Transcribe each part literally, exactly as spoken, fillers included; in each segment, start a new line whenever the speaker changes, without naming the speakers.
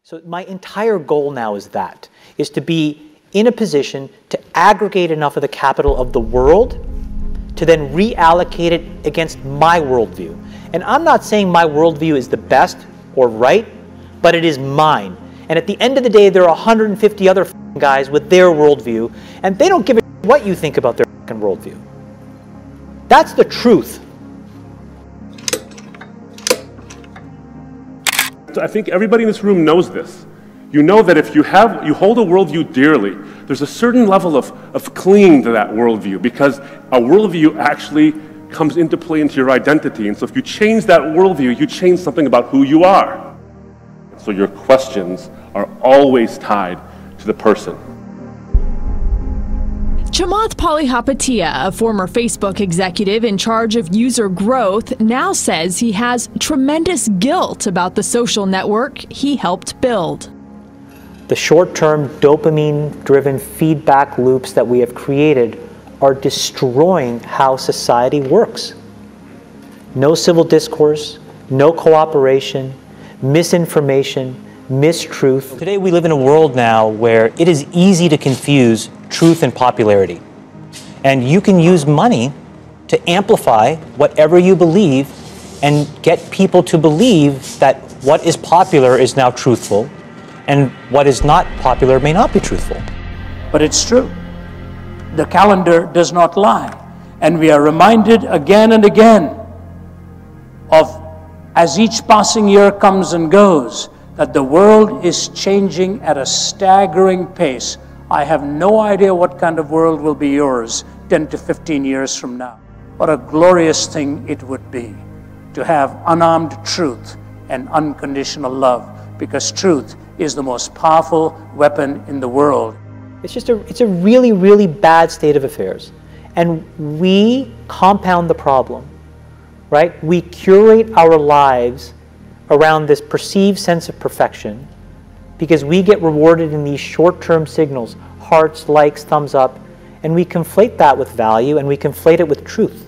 So my entire goal now is that, is to be in a position to aggregate enough of the capital of the world to then reallocate it against my worldview. And I'm not saying my worldview is the best or right, but it is mine. And at the end of the day, there are one hundred fifty other guys with their worldview, and they don't give a what you think about their worldview. That's the truth.
I think everybody in this room knows this. You know that if you have, you hold a worldview dearly, there's a certain level of, of clinging to that worldview, because a worldview actually comes into play into your identity. And so if you change that worldview, you change something about who you are. So your questions are always tied to the person.
Chamath Palihapitiya, a former Facebook executive in charge of user growth, now says he has tremendous guilt about the social network he helped build.
The short-term dopamine-driven feedback loops that we have created are destroying how society works. No civil discourse, no cooperation, misinformation, mistruth. Today we live in a world now where it is easy to confuse truth and popularity. And you can use money to amplify whatever you believe and get people to believe that what is popular is now truthful and what is not popular may not be truthful.
But it's true. The calendar does not lie. And we are reminded again and again of, as each passing year comes and goes, that the world is changing at a staggering pace. I have no idea what kind of world will be yours ten to fifteen years from now. What a glorious thing it would be to have unarmed truth and unconditional love, because truth is the most powerful weapon in the world.
It's just a, it's a really, really bad state of affairs. And we compound the problem, right? We curate our lives around this perceived sense of perfection because we get rewarded in these short-term signals, hearts, likes, thumbs up, and we conflate that with value and we conflate it with truth.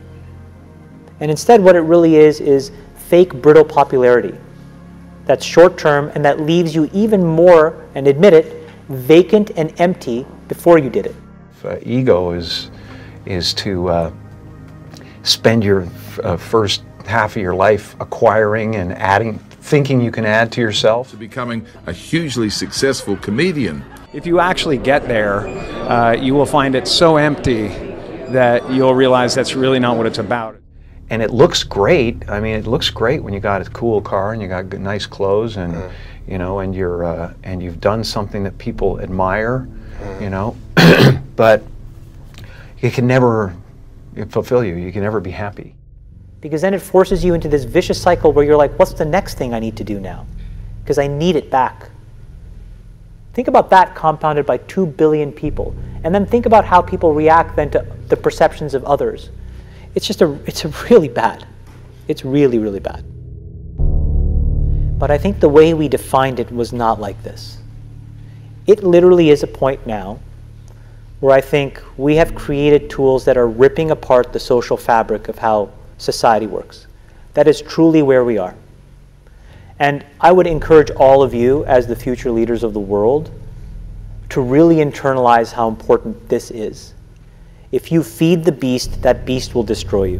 And instead what it really is is fake brittle popularity that's short-term and that leaves you even more, and admit it, vacant and empty before you did it.
Uh, ego is, is to uh, spend your uh, first half of your life acquiring and adding, thinking you can add to yourself.
To becoming a hugely successful comedian.
If you actually get there, uh, you will find it so empty that you'll realize that's really not what it's about.
And it looks great. I mean, it looks great when you got a cool car and you got good, nice clothes, and mm. you know, and you're uh, and you've done something that people admire, mm. you know. But it can never fulfill you. You can never be happy.
Because then it forces you into this vicious cycle where you're like, what's the next thing I need to do now? Because I need it back. Think about that compounded by two billion people. And then think about how people react then to the perceptions of others. It's just a, it's a really bad. It's really, really bad. But I think the way we defined it was not like this. It literally is a point now where I think we have created tools that are ripping apart the social fabric of how society works. That is truly where we are. And I would encourage all of you, as the future leaders of the world, to really internalize how important this is. If you feed the beast, that beast will destroy you.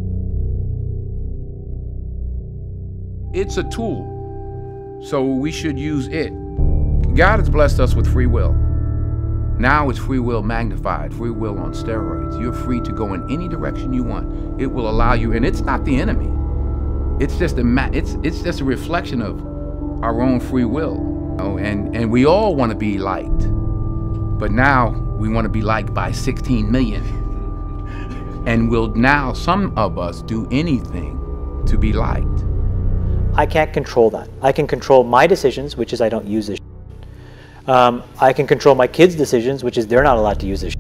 It's a tool, so we should use it. God has blessed us with free will. Now it's free will magnified, free will on steroids. You're free to go in any direction you want. It will allow you, and it's not the enemy. It's just a ma it's it's just a reflection of our own free will. You know? And and we all want to be liked, but now we want to be liked by sixteen million. And will now some of us do anything to be liked?
I can't control that. I can control my decisions, which is I don't use this. Um, I can control my kids' decisions, which is they're not allowed to use this.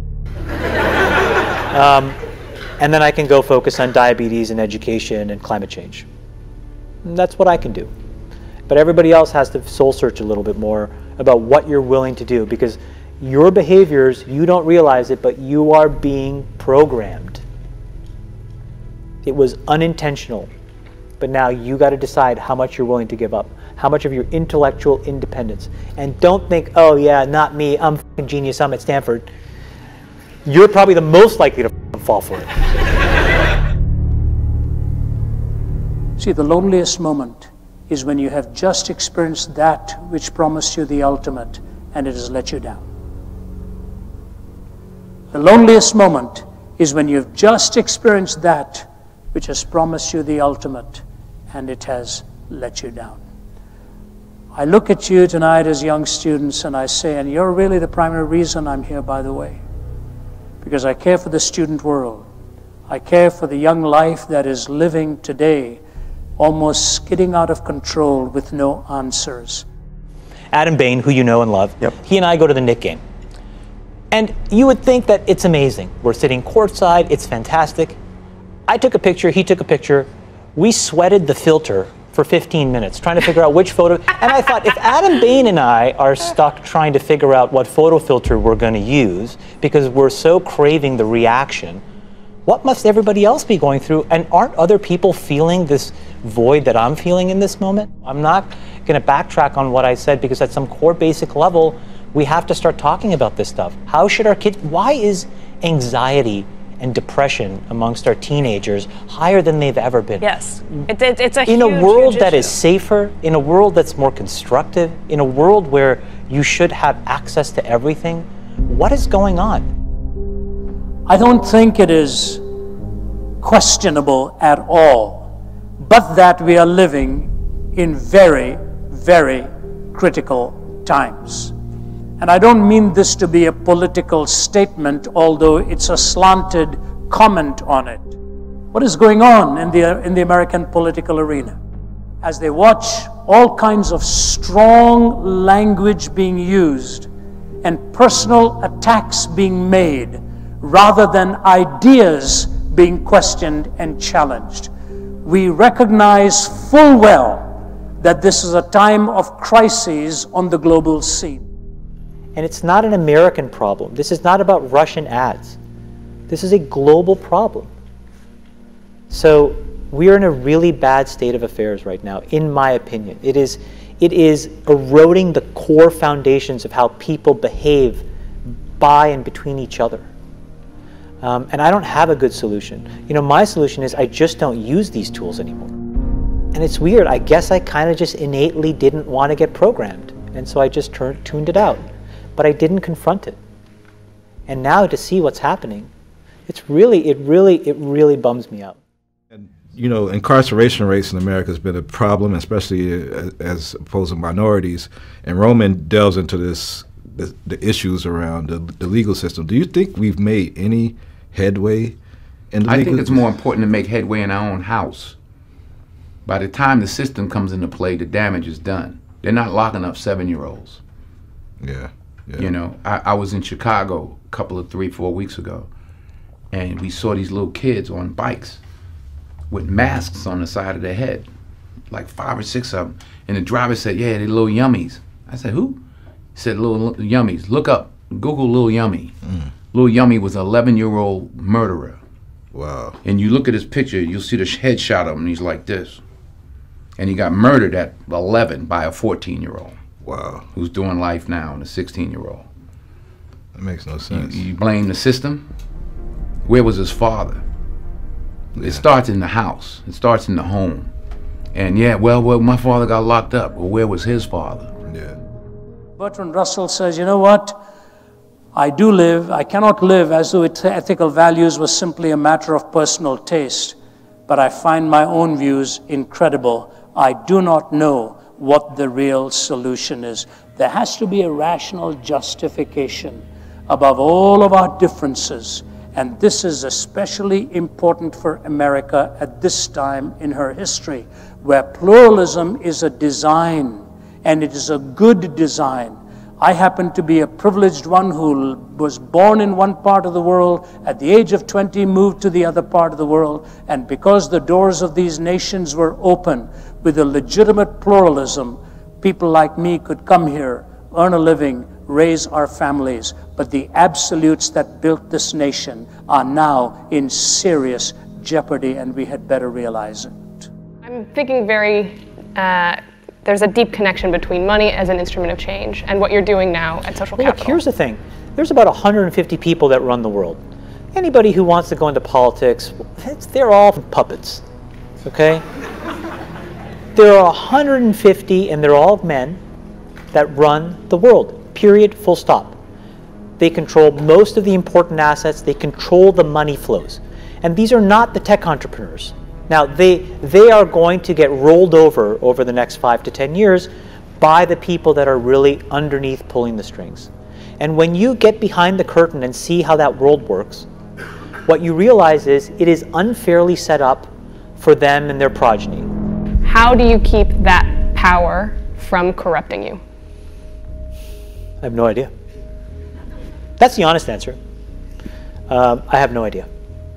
um, and then I can go focus on diabetes and education and climate change. And that's what I can do. But everybody else has to soul search a little bit more about what you're willing to do, because your behaviors, you don't realize it, but you are being programmed. It was unintentional, but now you got to decide how much you're willing to give up. how much of your intellectual independence. And don't think, oh yeah, not me, I'm fucking genius, I'm at Stanford. You're probably the most likely to fall for it.
See, the loneliest moment is when you have just experienced that which promised you the ultimate and it has let you down. The loneliest moment is when you've just experienced that which has promised you the ultimate and it has let you down. I look at you tonight as young students and I say, and you're really the primary reason I'm here, by the way, because I care for the student world. I care for the young life that is living today, almost skidding out of control with no answers.
Adam Bain, who you know and love, yep. He and I go to the Knick game. And you would think that it's amazing. We're sitting courtside, it's fantastic. I took a picture, he took a picture. We sweated the filter for fifteen minutes trying to figure out which photo. And I thought, if Adam Bain and I are stuck trying to figure out what photo filter we're going to use because we're so craving the reaction, what must everybody else be going through? And aren't other people feeling this void that I'm feeling in this moment? I'm not going to backtrack on what I said because at some core basic level, we have to start talking about this stuff. How should our kids, why is anxiety and depression amongst our teenagers higher than they've ever been?
Yes, it, it, it's a
In
huge,
a world
huge
that
issue.
is safer, in a world that's more constructive, in a world where you should have access to everything, what is going on?
I don't think it is questionable at all, but that we are living in very, very critical times. And I don't mean this to be a political statement, although it's a slanted comment on it. What is going on in the, in the American political arena? As they watch all kinds of strong language being used and personal attacks being made, rather than ideas being questioned and challenged, we recognize full well that this is a time of crises on the global scene.
And it's not an American problem. This is not about Russian ads. This is a global problem. So we are in a really bad state of affairs right now, in my opinion. It is, it is eroding the core foundations of how people behave by and between each other. Um, and I don't have a good solution. You know, my solution is I just don't use these tools anymore. And it's weird. I guess I kind of just innately didn't want to get programmed. And so I just turned, tuned it out. But I didn't confront it. And now to see what's happening, it's really, it really, it really bums me out.
And, you know, incarceration rates in America has been a problem, especially as, as opposed to minorities. And Roman delves into this, the, the issues around the, the legal system. Do you think we've made any headway in the
I
legal
think it's more important to make headway in our own house. By the time the system comes into play, the damage is done. They're not locking up seven-year-olds.
Yeah. Yeah.
You know, I, I was in Chicago a couple of three, four weeks ago, and we saw these little kids on bikes with masks on the side of their head, like five or six of them. And the driver said, yeah, they're little yummies. I said, who? He said, little yummies. Look up, Google Lil Yummy. Mm. Lil Yummy was an eleven-year-old murderer.
Wow. And
you look at his picture, you'll see the headshot of him, and he's like this. And he got murdered at eleven by a fourteen-year-old.
Wow.
Who's doing life now, and a sixteen-year-old.
That makes no sense.
You, you blame the system? Where was his father?
Yeah.
It starts in the house. It starts in the home. And yeah, well, well, my father got locked up. Well, where was his father?
Yeah.
Bertrand Russell says, you know what? I do live, I cannot live as though it, ethical values was simply a matter of personal taste, but I find my own views incredible. I do not know what the real solution is. There has to be a rational justification above all of our differences. And this is especially important for America at this time in her history, where pluralism is a design, and it is a good design. I happen to be a privileged one who was born in one part of the world, at the age of twenty moved to the other part of the world, and because the doors of these nations were open with a legitimate pluralism, people like me could come here, earn a living, raise our families. But the absolutes that built this nation are now in serious jeopardy, and we had better realize it.
I'm thinking very uh, there's a deep connection between money as an instrument of change and what you're doing now at Social
Well,
Capital.
look, here's the thing. There's about one hundred fifty people that run the world. Anybody who wants to go into politics, it's, they're all puppets, okay? There are one hundred fifty, and they're all men, that run the world, period, full stop. They control most of the important assets. They control the money flows. And these are not the tech entrepreneurs. Now, they, they are going to get rolled over over the next five to ten years by the people that are really underneath pulling the strings. And when you get behind the curtain and see how that world works, what you realize is it is unfairly set up for them and their progeny.
How do you keep that power from corrupting you?
I have no idea. That's the honest answer. Um, I have no idea.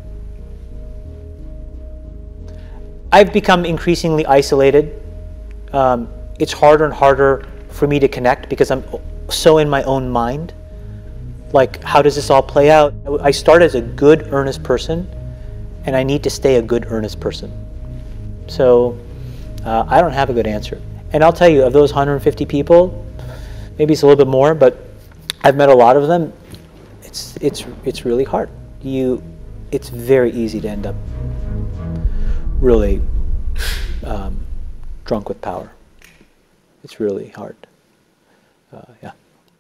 I've become increasingly isolated. Um, it's harder and harder for me to connect because I'm so in my own mind. Like, how does this all play out? I start as a good, earnest person, and I need to stay a good, earnest person. So uh, I don't have a good answer. And I'll tell you, of those one hundred fifty people, maybe it's a little bit more, but I've met a lot of them. It's it's it's really hard. You, it's very easy to end up really um, drunk with power. It's really hard. Uh, yeah.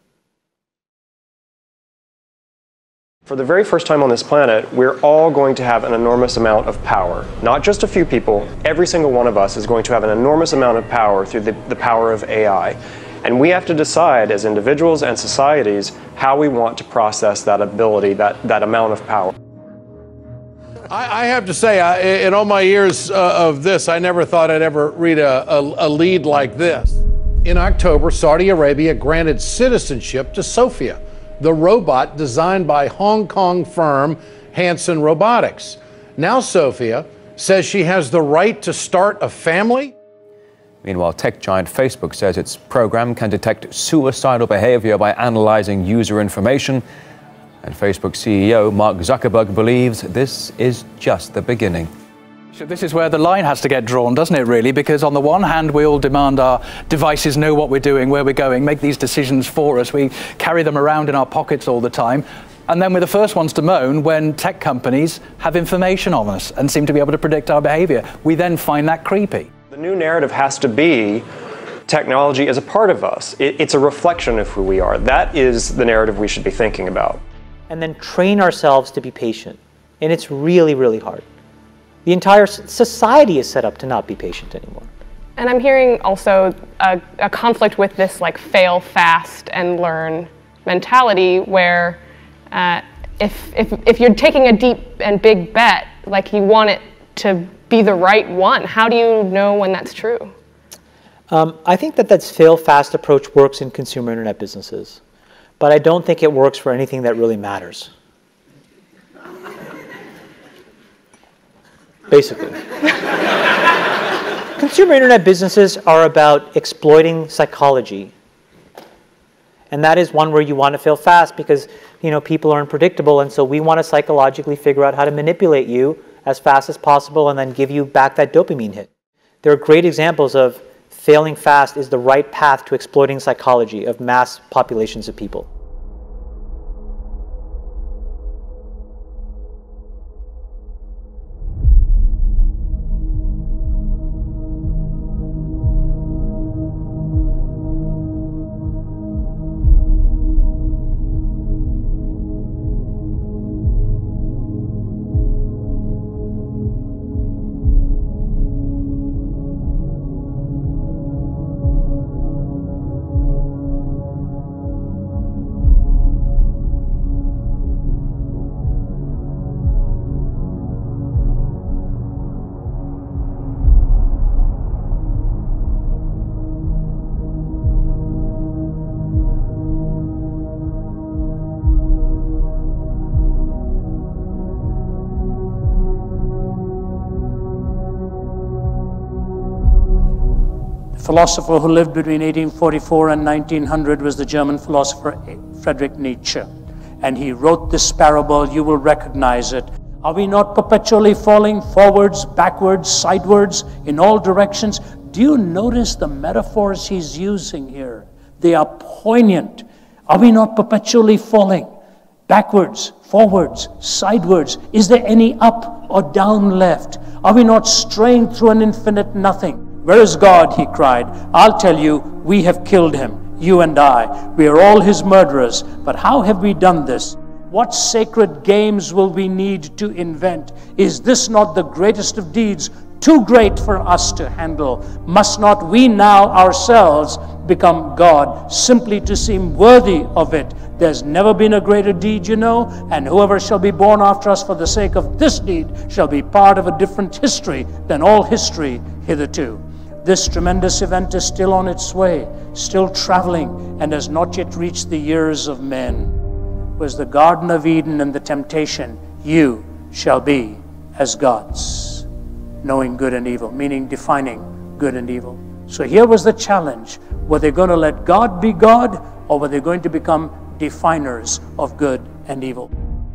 For the very first time on this planet, we're all going to have an enormous amount of power. Not just a few people, every single one of us is going to have an enormous amount of power through the, the power of A I. And we have to decide as individuals and societies how we want to process that ability, that, that amount of power.
I, I have to say, I, in all my years uh, of this, I never thought I'd ever read a, a, a lead like this. In October, Saudi Arabia granted citizenship to Sophia, the robot designed by Hong Kong firm Hanson Robotics. Now Sophia says she has the right to start a family.
Meanwhile, tech giant Facebook says its program can detect suicidal behavior by analyzing user information. And Facebook C E O Mark Zuckerberg believes this is just the beginning.
So this is where the line has to get drawn, doesn't it, really? Because on the one hand, we all demand our devices know what we're doing, where we're going, make these decisions for us. We carry them around in our pockets all the time. And then we're the first ones to moan when tech companies have information on us and seem to be able to predict our behavior. We then find that creepy.
The new narrative has to be technology as a part of us. It, it's a reflection of who we are. That is the narrative we should be thinking about.
And then train ourselves to be patient. And it's really, really hard. The entire society is set up to not be patient anymore.
And I'm hearing also a, a conflict with this like fail fast and learn mentality where uh, if, if, if you're taking a deep and big bet, like you want it to be the right one. How do you know when that's true?
Um, I think that that fail fast approach works in consumer internet businesses, but I don't think it works for anything that really matters. Basically. Consumer internet businesses are about exploiting psychology. And that is one where you want to fail fast because, you know, people are unpredictable, and so we want to psychologically figure out how to manipulate you as fast as possible and then give you back that dopamine hit. There are great examples of failing fast is the right path to exploiting psychology of mass populations of people.
The philosopher who lived between eighteen forty-four and nineteen hundred was the German philosopher Friedrich Nietzsche. And he wrote this parable, you will recognize it. Are we not perpetually falling forwards, backwards, sidewards, in all directions? Do you notice the metaphors he's using here? They are poignant. Are we not perpetually falling? Backwards, forwards, sidewards. Is there any up or down left? Are we not straying through an infinite nothing? Where is God? He cried. I'll tell you, we have killed him, you and I. We are all his murderers. But how have we done this? What sacred games will we need to invent? Is this not the greatest of deeds, too great for us to handle? Must not we now ourselves become God, simply to seem worthy of it? There's never been a greater deed, you know, and whoever shall be born after us for the sake of this deed shall be part of a different history than all history hitherto. This tremendous event is still on its way, still traveling, and has not yet reached the ears of men. Was the Garden of Eden and the temptation, you shall be as gods, knowing good and evil, meaning defining good and evil. So here was the challenge. Were they going to let God be God, or were they going to become definers of good and evil?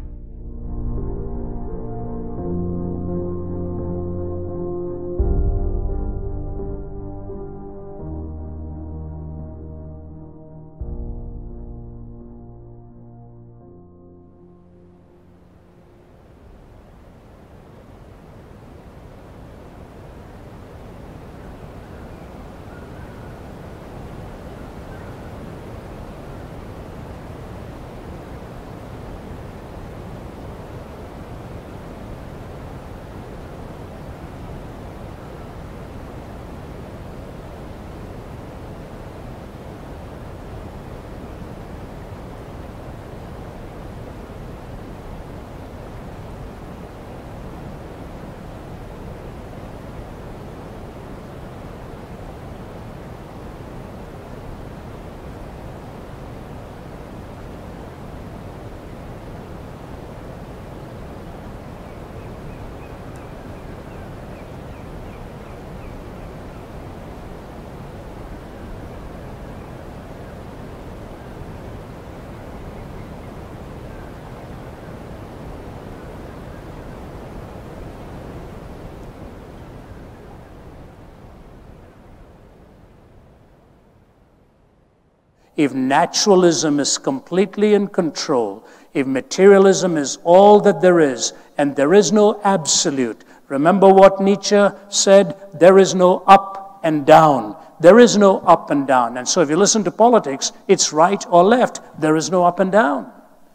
If naturalism is completely in control, if materialism is all that there is, and there is no absolute, remember what Nietzsche said, there is no up and down. There is no up and down. And so if you listen to politics, it's right or left. There is no up and down.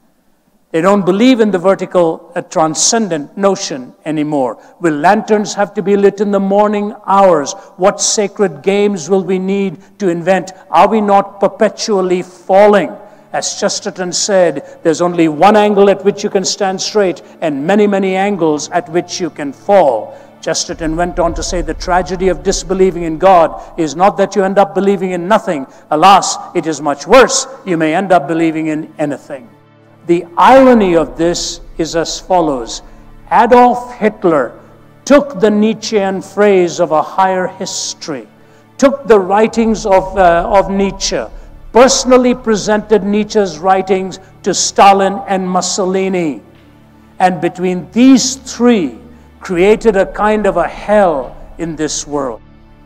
They don't believe in the vertical, uh, transcendent notion anymore. Will lanterns have to be lit in the morning hours? What sacred games will we need to invent? Are we not perpetually falling? As Chesterton said, there's only one angle at which you can stand straight and many, many angles at which you can fall. Chesterton went on to say the tragedy of disbelieving in God is not that you end up believing in nothing. Alas, it is much worse. You may end up believing in anything. The irony of this is as follows. Adolf Hitler took the Nietzschean phrase of a higher history, took the writings of, uh, of Nietzsche, personally presented Nietzsche's writings to Stalin and Mussolini, and between these three created a kind of a hell in this world.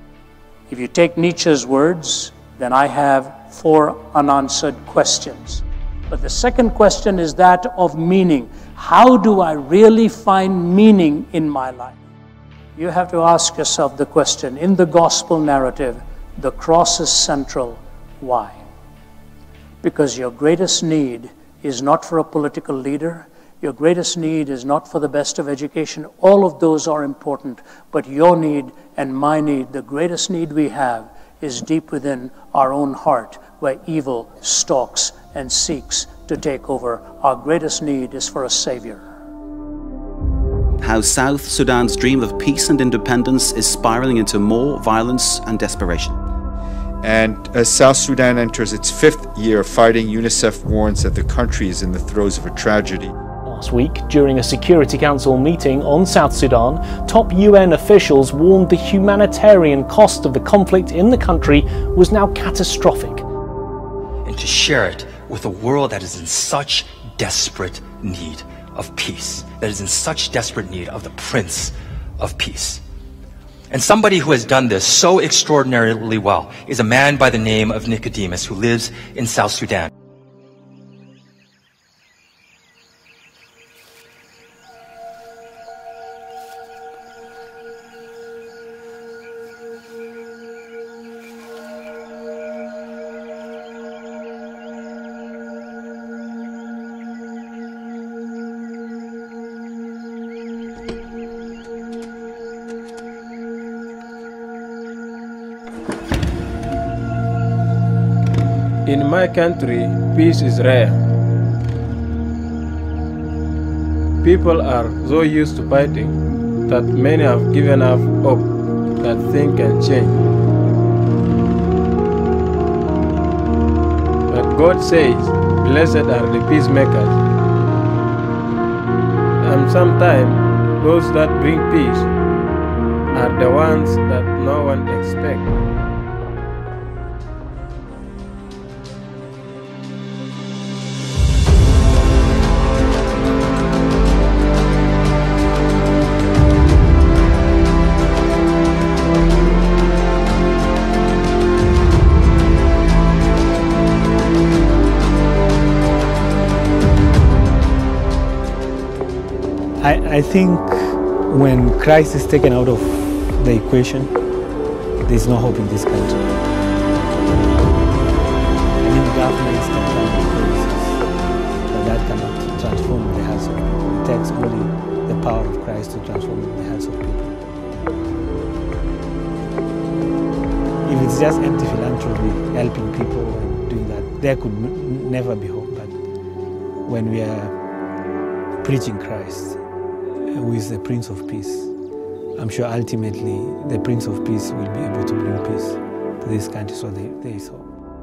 If you take Nietzsche's words, then I have four unanswered questions. But the second question is that of meaning. How do I really find meaning in my life? You have to ask yourself the question, in the gospel narrative, the cross is central. Why? Because your greatest need is not for a political leader. Your greatest need is not for the best of education. All of those are important. But your need and my need, the greatest need we have, is deep within our own heart, where evil stalks and seeks to take over. Our greatest need is for a savior.
How South Sudan's dream of peace and independence is spiraling into more violence and desperation.
And as South Sudan enters its fifth year of fighting, UNICEF warns that the country is in the throes of a tragedy.
Last week, during a Security Council meeting on South Sudan, top U N officials warned the humanitarian cost of the conflict in the country was now catastrophic.
And to share it with a world that is in such desperate need of peace, that is in such desperate need of the Prince of Peace. And somebody who has done this so extraordinarily well is a man by the name of Nicodemus, who lives in South Sudan.
In my country, peace is rare. People are so used to fighting that many have given up hope that things can change. But God says, blessed are the peacemakers. And sometimes those that bring peace are the ones that no one expects.
I, I think when Christ is taken out of the equation, there's no hope in this country. I mean, governments can come with policies, but that cannot transform the hearts of people. It takes only the power of Christ to transform the hearts of people. If it's just empty philanthropy, helping people and doing that, there could n never be hope. But when we are preaching Christ, who is the Prince of Peace, I'm sure ultimately the Prince of Peace will be able to bring peace to this country, so there, there is hope.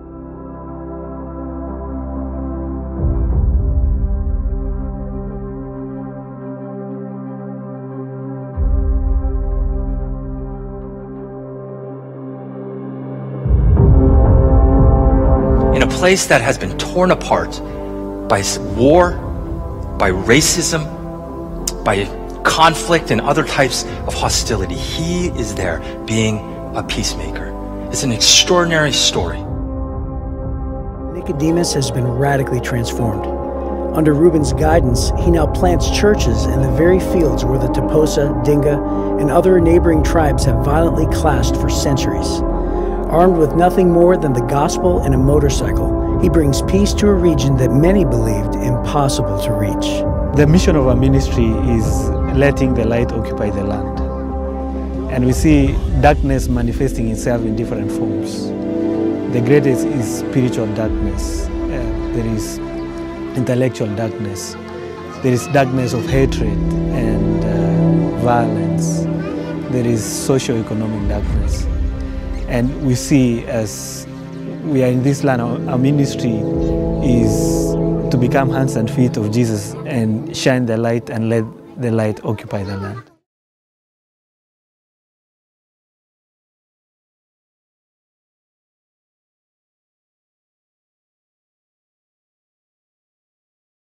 In a place that has been torn apart by war, by racism, by conflict and other types of hostility, he is there being a peacemaker. It's an extraordinary story.
Nicodemus has been radically transformed. Under Reuben's guidance, he now plants churches in the very fields where the Toposa, Dinga, and other neighboring tribes have violently clashed for centuries. Armed with nothing more than the gospel and a motorcycle, he brings peace to a region that many believed impossible to reach.
The mission of our ministry is letting the light occupy the land. And we see darkness manifesting itself in different forms. The greatest is spiritual darkness. Uh, there is intellectual darkness. There is darkness of hatred and uh, violence. There is socio-economic darkness. And we see, as we are in this land, our, our ministry is to become hands and feet of Jesus and shine the light and let the light occupy the land.